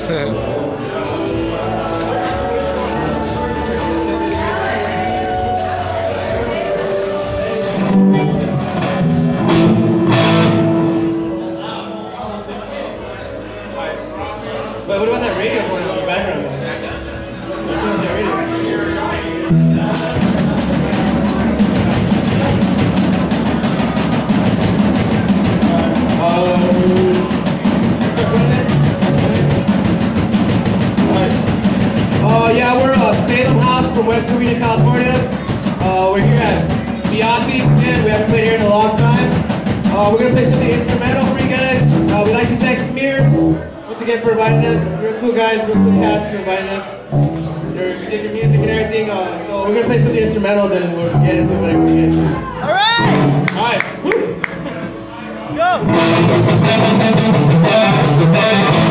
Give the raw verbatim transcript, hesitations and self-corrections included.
But what about that radio going on in the background? What's on that radio? Uh, yeah, we're uh, Salem House from West Covina, California. Uh, we're here at Biasi's again. We haven't played here in a long time. Uh, we're gonna play something instrumental for you guys. Uh, we'd like to thank Smear once again for inviting us. Real cool guys, real cool cats for inviting us. They're, we did your music and everything. Uh, so we're gonna play something instrumental, then we'll get into whatever we get to. All right. All right. Woo. Let's go.